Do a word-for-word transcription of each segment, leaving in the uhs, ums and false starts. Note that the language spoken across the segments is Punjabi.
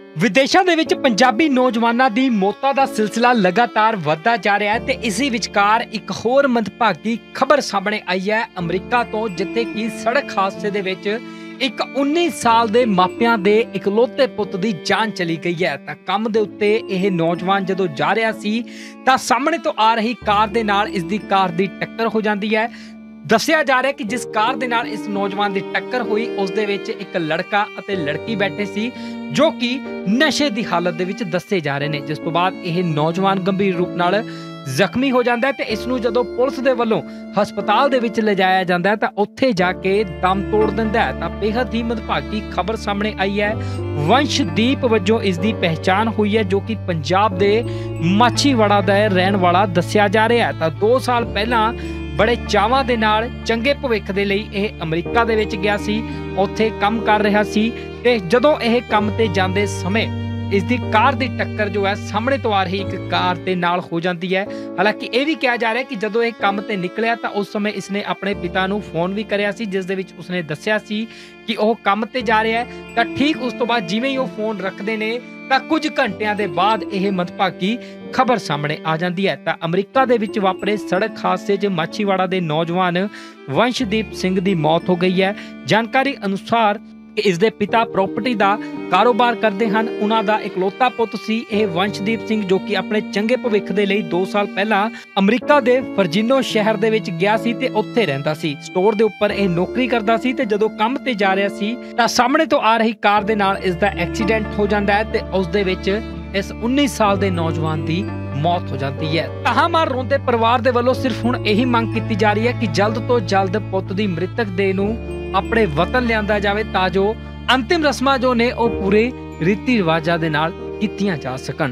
ਵਿਦੇਸ਼ਾਂ ਦੇ ਵਿੱਚ ਪੰਜਾਬੀ ਨੌਜਵਾਨਾਂ ਦੀ ਮੌਤਾਂ ਦਾ ਸਿਲਸਿਲਾ ਲਗਾਤਾਰ ਵੱਧਦਾ ਜਾ ਰਿਹਾ ਹੈ ਤੇ ਇਸੇ ਵਿਚਕਾਰ ਇੱਕ ਹੋਰ ਮੰਦਭਾਗੀ ਖਬਰ ਸਾਹਮਣੇ ਆਈ ਹੈ ਅਮਰੀਕਾ ਤੋਂ, ਜਿੱਥੇ ਕਿ ਸੜਕ ਹਾਦਸੇ ਦੇ ਵਿੱਚ ਇੱਕ ਉੱਨੀ ਸਾਲ ਦੇ ਮਾਪਿਆਂ ਦੇ ਇਕਲੌਤੇ ਪੁੱਤ ਦੀ ਜਾਨ ਚਲੀ ਗਈ ਹੈ। ਤਾਂ ਕੰਮ ਦੇ ਉੱਤੇ ਇਹ ਨੌਜਵਾਨ ਜਦੋਂ ਜਾ ਰਿਹਾ ਸੀ ਤਾਂ ਸਾਹਮਣੇ ਤੋਂ ਆ ਰਹੀ ਕਾਰ ਦੇ ਨਾਲ ਇਸ ਦੀ ਕਾਰ ਦੀ ਟੱਕਰ ਹੋ ਜਾਂਦੀ ਹੈ। ਦੱਸਿਆ ਜਾ ਰਿਹਾ ਕਿ ਜਿਸ ਕਾਰ ਦੇ ਨਾਲ ਇਸ ਨੌਜਵਾਨ ਦੀ ਟੱਕਰ ਹੋਈ ਉਸ ਦੇ ਵਿੱਚ ਇੱਕ ਲੜਕਾ ਅਤੇ ਲੜਕੀ ਬੈਠੇ ਸੀ ਜੋ ਕਿ ਨਸ਼ੇ ਦੀ ਹਾਲਤ ਦੇ ਵਿੱਚ ਦੱਸੇ ਜਾ ਰਹੇ ਨੇ, ਜਿਸ ਤੋਂ ਬਾਅਦ ਇਹ ਨੌਜਵਾਨ ਗੰਭੀਰ ਰੂਪ ਨਾਲ ਜ਼ਖਮੀ ਹੋ ਜਾਂਦਾ ਹੈ ਤੇ ਇਸ ਨੂੰ ਜਦੋਂ ਪੁਲਿਸ ਦੇ ਵੱਲੋਂ ਹਸਪਤਾਲ ਦੇ ਵਿੱਚ ਲਿਜਾਇਆ ਜਾਂਦਾ ਹੈ ਤਾਂ ਉੱਥੇ ਜਾ ਕੇ ਦਮ ਤੋੜ ਦਿੰਦਾ ਹੈ। ਤਾਂ ਬੇਹੱਦ ਹੀ ਮੰਦਭਾਗੀ ਖਬਰ ਸਾਹਮਣੇ ਆਈ ਹੈ। ਵੰਸ਼ਦੀਪ ਵਜੋਂ ਇਸ ਦੀ ਪਹਿਚਾਣ ਹੋਈ ਹੈ ਜੋ ਕਿ ਪੰਜਾਬ ਦੇ ਮਾਛੀਵਾੜਾ ਦਾ ਰਹਿਣ ਵਾਲਾ ਦੱਸਿਆ ਜਾ ਰਿਹਾ ਹੈ। ਤਾਂ ਦੋ ਸਾਲ ਪਹਿਲਾਂ ਬੜੇ ਚਾਵਾਂ ਦੇ ਨਾਲ ਚੰਗੇ ਭਵਿੱਖ ਦੇ ਲਈ ਇਹ ਅਮਰੀਕਾ ਦੇ ਵਿੱਚ ਗਿਆ ਸੀ, ਉੱਥੇ ਕੰਮ ਕਰ ਰਿਹਾ ਸੀ ਤੇ ਜਦੋਂ ਇਹ ਕੰਮ ਤੇ ਜਾਂਦੇ ਸਮੇਂ ਇਸ ਦੀ ਕਾਰ ਦੀ ਟੱਕਰ ਜੋ ਹੈ ਸਾਹਮਣੇ ਤੋਂ ਆ ਰਹੀ ਇੱਕ ਕਾਰ ਦੇ ਨਾਲ ਹੋ ਜਾਂਦੀ ਹੈ। ਹਾਲਾਂਕਿ ਇਹ ਵੀ ਕਿਹਾ ਜਾ ਰਿਹਾ ਕਿ ਜਦੋਂ ਇਹ ਕੰਮ ਤੇ ਨਿਕਲਿਆ ਤਾਂ ਉਸ ਸਮੇਂ ਇਸਨੇ ਆਪਣੇ ਪਿਤਾ ਨੂੰ ਫੋਨ ਵੀ ਕਰਿਆ ਸੀ, ਜਿਸ ਦੇ ਵਿੱਚ ਉਸਨੇ ਦੱਸਿਆ ਸੀ ਕਿ ਉਹ ਕੰਮ ਤੇ ਜਾ ਰਿਹਾ ਹੈ। ਤਾਂ ਠੀਕ ਉਸ ਤੋਂ ਬਾਅਦ ਜਿਵੇਂ ਹੀ ਉਹ ਫੋਨ ਰੱਖਦੇ ਨੇ ਤਾਂ ਕੁਝ ਘੰਟਿਆਂ ਦੇ ਬਾਅਦ ਇਹ ਮੰਦਭਾਗੀ ਖਬਰ ਸਾਹਮਣੇ ਆ ਜਾਂਦੀ ਹੈ। ਤਾਂ ਅਮਰੀਕਾ ਦੇ ਵਿੱਚ ਵਾਪਰੇ ਸੜਕ ਹਾਦਸੇ 'ਚ ਮਾਛੀਵਾੜਾ ਦੇ ਨੌਜਵਾਨ ਵੰਸ਼ਦੀਪ ਸਿੰਘ ਦੀ ਮੌਤ ਹੋ ਗਈ ਹੈ। ਜਾਣਕਾਰੀ ਅਨੁਸਾਰ ਇਸ ਦੇ ਪਿਤਾ ਪ੍ਰਾਪਰਟੀ ਦਾ ਕਾਰੋਬਾਰ ਕਰਦੇ ਹਨ, ਉਹਨਾਂ ਦਾ ਇਕਲੌਤਾ ਪੁੱਤ ਸੀ ਇਹ ਵੰਸ਼ਦੀਪ ਸਿੰਘ, ਜੋ ਕਿ ਆਪਣੇ ਚੰਗੇ ਭਵਿੱਖ ਦੇ ਲਈ ਦੋ ਸਾਲ ਪਹਿਲਾਂ ਅਮਰੀਕਾ ਦੇ ਵਰਜੀਨੋ ਸ਼ਹਿਰ ਦੇ ਵਿੱਚ ਗਿਆ ਸੀ ਤੇ ਉੱਥੇ ਰਹਿੰਦਾ ਸੀ। ਸਟੋਰ ਦੇ ਉੱਪਰ ਇਹ ਨੌਕਰੀ ਕਰਦਾ ਸੀ ਤੇ ਜਦੋਂ ਕੰਮ ਤੇ ਜਾ ਰਿਹਾ ਸੀ ਤਾਂ ਸਾਹਮਣੇ ਤੋਂ ਆ ਰਹੀ ਕਾਰ ਦੇ ਨਾਲ ਇਸ ਦਾ ਐਕਸੀਡੈਂਟ ਹੋ ਜਾਂਦਾ ਹੈ ਤੇ ਉਸ ਦੇ ਵਿੱਚ ਇਸ ਉੱਨੀ ਸਾਲ ਦੇ ਨੌਜਵਾਨ ਦੀ ਮੌਤ ਹੋ ਜਾਂਦੀ ਹੈ। ਤਾਹਾਮਾਰ ਰੋਂਦੇ ਪਰਿਵਾਰ ਦੇ ਵੱਲੋਂ ਸਿਰਫ ਹੁਣ ਇਹੀ ਮੰਗ ਕੀਤੀ ਜਾ ਰਹੀ ਹੈ ਕਿ ਜਲਦ ਤੋਂ ਜਲਦ ਪੁੱਤ ਦੀ ਮ੍ਰਿਤਕ ਦੇਹ ਨੂੰ ਆਪਣੇ ਵਤਨ ਲਿਆਂਦਾ ਜਾਵੇ ਤਾਂ ਜੋ ਅੰਤਿਮ ਰਸਮਾਂ ਜੋ ਨੇ ਉਹ ਪੂਰੇ ਰੀਤੀ ਰਿਵਾਜਾਂ ਦੇ ਨਾਲ ਕੀਤੀਆਂ ਜਾ ਸਕਣ।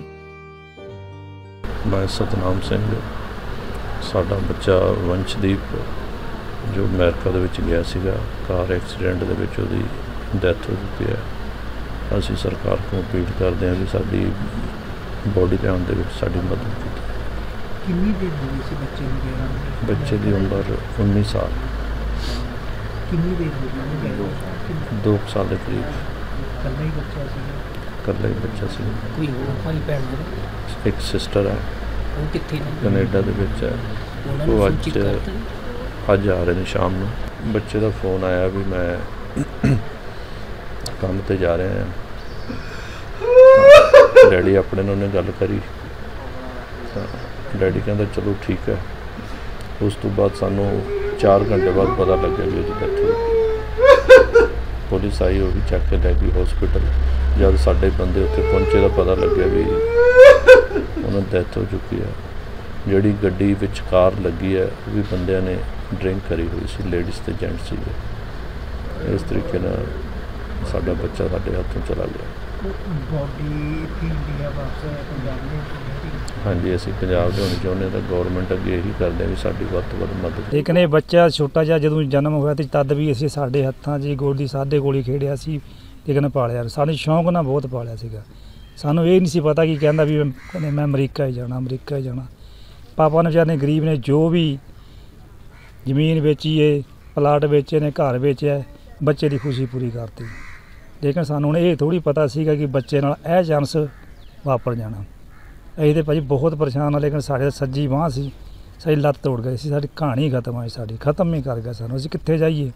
ਮੈਂ ਸਤਨਾਮ ਸਿੰਘ, ਸਾਡਾ ਬੱਚਾ ਵੰਸ਼ਦੀਪ ਜੋ ਅਮਰੀਕਾ ਦੇ ਵਿੱਚ ਗਿਆ ਸੀਗਾ, ਕਾਰ ਐਕਸੀਡੈਂਟ ਦੇ ਵਿੱਚ ਉਹਦੀ ਡੈਥ ਹੋ ਚੁੱਕੀ ਹੈ। ਅਸੀਂ ਸਰਕਾਰ ਤੋਂ ਅਪੀਲ ਕਰਦੇ ਹਾਂ ਕਿ ਸਾਡੀ ਬੋਡੀ ਲਿਆਉਣ ਦੇ ਵਿੱਚ ਸਾਡੀ ਮਦਦ ਕੀਤੀ। ਕਿੰਨੀ ਦੇਰ ਹੋ ਗਈ ਸੀ ਬੱਚੇ ਨੂੰ ਗਿਆ? ਬੱਚੇ ਦੀ ਉਮਰ ਉੱਨੀ ਸਾਲ। ਕਿੰਨੀ ਦੇਰ ਹੋ ਗਈ ਉਹਨੂੰ ਗਏ? ਦੋ ਸਾਲ ਦੇ ਕਰੀਬ। ਇਕੱਲਾ ਹੀ ਬੱਚਾ ਸੀ? ਇਕੱਲਾ ਹੀ ਬੱਚਾ ਸੀ। ਕੋਈ ਹੋਰ ਭਾਈ ਭੈਣ ਨੇ? ਇੱਕ ਸਿਸਟਰ ਹੈ, ਉਹ ਕਿੱਥੇ ਨੇ? ਕੈਨੇਡਾ ਦੇ ਵਿੱਚ ਹੈ। ਉਹ ਅੱਜ ਅੱਜ ਆ ਰਹੇ ਨੇ ਸ਼ਾਮ ਨੂੰ। ਬੱਚੇ ਦਾ ਫੋਨ ਆਇਆ ਵੀ ਮੈਂ ਕੰਮ ਤੇ ਜਾ ਰਿਹਾ ਹਾਂ। ਡੈਡੀ ਆਪਣੇ ਨਾਲ ਉਹਨੇ ਗੱਲ ਕਰੀ ਤਾਂ ਡੈਡੀ ਕਹਿੰਦਾ ਚਲੋ ਠੀਕ ਹੈ। ਉਸ ਤੋਂ ਬਾਅਦ ਸਾਨੂੰ ਚਾਰ ਘੰਟੇ ਬਾਅਦ ਪਤਾ ਲੱਗਿਆ ਵੀ ਉਹਦੀ ਡੈਥ ਹੋ ਗਈ। ਪੁਲਿਸ ਆਈ, ਉਹ ਵੀ ਚੱਕ ਕੇ ਲੈ ਗਈ ਹਸਪੀਟਲ। ਜਦ ਸਾਡੇ ਬੰਦੇ ਉੱਥੇ ਪਹੁੰਚੇ ਤਾਂ ਪਤਾ ਲੱਗਿਆ ਵੀ ਉਹਨਾਂ ਦੀ ਡੈਥ ਹੋ ਚੁੱਕੀ ਹੈ। ਜਿਹੜੀ ਗੱਡੀ ਵਿੱਚ ਕਾਰ ਲੱਗੀ ਹੈ ਉਹ ਵੀ ਬੰਦਿਆਂ ਨੇ ਡਰਿੰਕ ਕਰੀ ਹੋਈ ਸੀ, ਲੇਡੀਜ਼ ਤੇ ਜੈਂਟਸ ਸੀਗੇ। ਇਸ ਤਰੀਕੇ ਨਾਲ ਸਾਡਾ ਬੱਚਾ ਸਾਡੇ ਹੱਥੋਂ ਚਲਾ ਗਿਆ। ਬੋਡੀ ਇੰਡੀਆ ਵਾਪਸ ਪੰਜਾਬ ਦੇ? ਹਾਂਜੀ, ਅਸੀਂ ਪੰਜਾਬ ਦੇ ਹੋਣੀ ਚਾਹੁੰਦੇ ਤਾਂ ਗੌਰਮੈਂਟ ਅੱਗੇ ਇਹੀ ਕਰਦੇ ਹਾਂ ਵੀ ਸਾਡੀ ਵੱਧ ਤੋਂ ਵੱਧ ਮਦਦ। ਲੇਕਿਨ ਇਹ ਬੱਚਾ ਛੋਟਾ ਜਿਹਾ ਜਦੋਂ ਜਨਮ ਹੋਇਆ ਤੇ ਤਦ ਵੀ ਅਸੀਂ ਸਾਡੇ ਹੱਥਾਂ 'ਚ ਗੋਡੀ ਸਾਡੇ ਕੋਲ ਹੀ ਖੇਡਿਆ ਸੀ। ਲੇਕਿਨ ਪਾਲਿਆ ਸਾਨੂੰ ਸ਼ੌਂਕ ਨਾਲ ਬਹੁਤ ਪਾਲਿਆ ਸੀਗਾ। ਸਾਨੂੰ ਇਹ ਨਹੀਂ ਸੀ ਪਤਾ ਕਿ ਕਹਿੰਦਾ ਵੀ ਕਹਿੰਦੇ ਮੈਂ ਅਮਰੀਕਾ ਹੀ ਜਾਣਾ, ਅਮਰੀਕਾ ਹੀ ਜਾਣਾ। ਪਾਪਾ ਨੇ ਵਿਚਾਰੇ ਨੇ ਗਰੀਬ ਨੇ ਜੋ ਵੀ ਜ਼ਮੀਨ ਵੇਚੀ ਹੈ, ਪਲਾਟ ਵੇਚੇ ਨੇ, ਘਰ ਵੇਚਿਆ, ਬੱਚੇ ਦੀ ਖੁਸ਼ੀ ਪੂਰੀ ਕਰਤੀ। ਲੇਕਿਨ ਸਾਨੂੰ ਹੁਣ ਇਹ ਥੋੜ੍ਹੀ ਪਤਾ ਸੀਗਾ ਕਿ ਬੱਚੇ ਨਾਲ ਇਹ ਚਾਂਸ ਵਾਪਰ ਜਾਣਾ। ਅਸੀਂ ਤਾਂ ਭਾਜੀ ਬਹੁਤ ਪਰੇਸ਼ਾਨ ਆ। ਲੇਕਿਨ ਸਾਡੇ ਸੱਜੀ ਬਾਂਹ ਸੀ, ਸਾਡੀ ਲੱਤ ਤੋੜ ਗਈ ਸੀ, ਸਾਡੀ ਕਹਾਣੀ ਖਤਮ ਆਈ, ਸਾਡੀ ਖਤਮ ਹੀ ਕਰ ਗਿਆ ਸਾਨੂੰ। ਅਸੀਂ ਕਿੱਥੇ ਜਾਈਏ,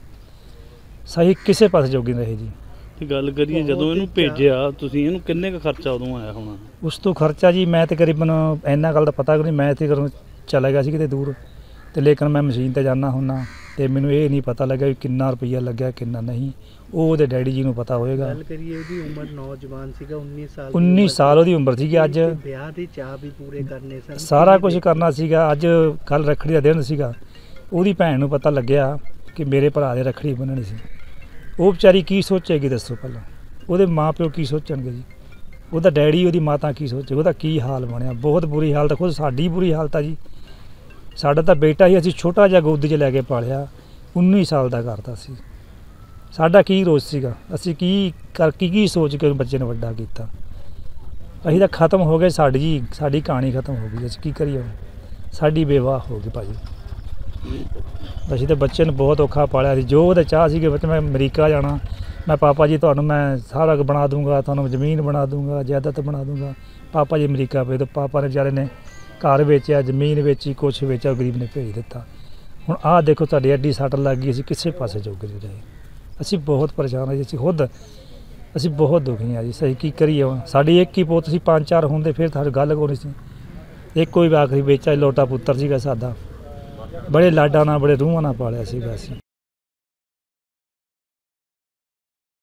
ਸਹੀ ਕਿਸੇ ਪਾਸੇ ਜੋਗੀ ਨਹੀਂ ਜੀ। ਗੱਲ ਕਰੀਏ ਜਦੋਂ ਇਹਨੂੰ ਭੇਜਿਆ ਤੁਸੀਂ, ਇਹਨੂੰ ਕਿੰਨੇ ਕੁ ਖਰਚਾ ਉਦੋਂ ਆਇਆ ਹੋਣਾ? ਉਸ ਤੋਂ ਖਰਚਾ ਜੀ ਮੈਂ ਤਕਰੀਬਨ ਇੰਨਾ ਗੱਲ ਦਾ ਪਤਾ ਨਹੀਂ, ਮੈਂ ਤੇ ਘਰੋਂ ਚਲਾ ਗਿਆ ਸੀ ਕਿਤੇ ਦੂਰ ਤੇ ਲੇਕਿਨ ਮੈਂ ਮਸ਼ੀਨ ਤੇ ਜਾਂਦਾ ਹੁੰਦਾ ਤੇ ਮੈਨੂੰ ਇਹ ਨਹੀਂ ਪਤਾ ਲੱਗਾ ਵੀ ਕਿੰਨਾ ਰੁਪਈਆ ਲੱਗਿਆ ਕਿੰਨਾ ਨਹੀਂ। ਉਹ ਉਹਦੇ ਡੈਡੀ ਜੀ ਨੂੰ ਪਤਾ ਹੋਏਗਾ। ਗੱਲ ਕਰੀਏ ਉਹਦੀ ਉਮਰ ਨੌਜਵਾਨ ਸੀਗਾ, ਉੱਨੀ ਸਾਲ ਉੱਨੀ ਸਾਲ ਉਹਦੀ ਉਮਰ ਸੀਗੀ। ਅੱਜ ਵਿਆਹ ਦੇ ਚਾਅ ਵੀ ਪੂਰੇ ਕਰਨੇ ਸਨ, ਸਾਰਾ ਕੁਝ ਕਰਨਾ ਸੀਗਾ। ਅੱਜ ਕੱਲ੍ਹ ਰੱਖੜੀ ਦਾ ਦਿਨ ਸੀਗਾ। ਉਹਦੀ ਭੈਣ ਨੂੰ ਪਤਾ ਲੱਗਿਆ ਕਿ ਮੇਰੇ ਭਰਾ ਦੇ ਰੱਖੜੀ ਬੰਨ੍ਹਣੀ ਸੀ। ਉਹ ਵਿਚਾਰੀ ਕੀ ਸੋਚੇਗੀ ਦੱਸੋ ਪਹਿਲਾਂ? ਉਹਦੇ ਮਾਂ ਪਿਓ ਕੀ ਸੋਚਣਗੇ ਜੀ? ਉਹਦਾ ਡੈਡੀ, ਉਹਦੀ ਮਾਤਾ ਕੀ ਸੋਚੇ? ਉਹਦਾ ਕੀ ਹਾਲ ਬਣਿਆ? ਬਹੁਤ ਬੁਰੀ ਹਾਲਤ। ਖੁਦ ਸਾਡੀ ਬੁਰੀ ਹਾਲਤ ਆ ਜੀ। ਸਾਡਾ ਤਾਂ ਬੇਟਾ ਹੀ ਅਸੀਂ ਛੋਟਾ ਜਿਹਾ ਗੋਦੀ 'ਚ ਲੈ ਕੇ ਪਾਲਿਆ, ਉੱਨੀ ਸਾਲ ਦਾ ਕਰਤਾ ਸੀ। ਸਾਡਾ ਕੀ ਰੋਜ਼ ਸੀਗਾ? ਅਸੀਂ ਕੀ ਕਰ ਕੀ ਕੀ ਸੋਚ ਕੇ ਬੱਚੇ ਨੂੰ ਵੱਡਾ ਕੀਤਾ? ਅਸੀਂ ਤਾਂ ਖਤਮ ਹੋ ਗਏ। ਸਾਡੀ ਜੀ ਸਾਡੀ ਕਹਾਣੀ ਖਤਮ ਹੋ ਗਈ। ਅਸੀਂ ਕੀ ਕਰੀਏ? ਸਾਡੀ ਬੇਵਾਹ ਹੋ ਗਈ ਭਾਜੀ। ਅਸੀਂ ਤਾਂ ਬੱਚੇ ਨੂੰ ਬਹੁਤ ਔਖਾ ਪਾਲਿਆ ਸੀ। ਜੋ ਉਹਦਾ ਚਾਹ ਸੀ ਕਿ ਬੱਚਾ ਮੈਂ ਅਮਰੀਕਾ ਜਾਣਾ, ਮੈਂ ਪਾਪਾ ਜੀ ਤੁਹਾਨੂੰ ਮੈਂ ਸਾਰਾ ਕੁ ਬਣਾ ਦੂੰਗਾ, ਤੁਹਾਨੂੰ ਜ਼ਮੀਨ ਬਣਾ ਦੂੰਗਾ, ਜਾਇਦਾਦ ਬਣਾ ਦੂੰਗਾ। ਪਾਪਾ ਜੀ ਅਮਰੀਕਾ ਭੇਜ ਦਿਓ। ਪਾਪਾ ਨੇ ਵਿਚਾਰੇ ਨੇ ਘਰ ਵੇਚਿਆ, ਜ਼ਮੀਨ ਵੇਚੀ, ਕੁਛ ਵੇਚਿਆ, ਗਰੀਬ ਨੇ ਭੇਜ ਦਿੱਤਾ। ਹੁਣ ਆਹ ਦੇਖੋ ਤੁਹਾਡੀ ਐਡੀ ਸੱਟ ਲੱਗ ਗਈ, ਅਸੀਂ ਕਿਸੇ ਪਾਸੇ ਜੋਗੇ ਨਹੀਂ ਰਹੇ। ਅਸੀਂ ਬਹੁਤ ਪਰੇਸ਼ਾਨ ਹਾਂ ਜੀ, ਅਸੀਂ ਖੁਦ ਅਸੀਂ ਬਹੁਤ ਦੁਖੀ ਹਾਂ ਜੀ। ਸਹੀ ਕੀ ਕਰੀਏ ਹੁਣ? ਸਾਡੀ ਇੱਕ ਹੀ ਪੁੱਤ ਸੀ, ਪੰਜ ਚਾਰ ਹੁੰਦੇ ਫਿਰ ਸਾਡੀ ਗੱਲ ਕੋਈ ਨਹੀਂ ਸੀ। ਇੱਕੋ ਹੀ ਆਖਰੀ ਵੇਚਾ, ਲੋਟਾ ਪੁੱਤਰ ਸੀਗਾ ਸਾਡਾ। ਬੜੇ ਲਾਡਾਂ ਨਾਲ, ਬੜੇ ਰੂਹਾਂ ਨਾਲ ਪਾਲਿਆ ਸੀਗਾ ਅਸੀਂ।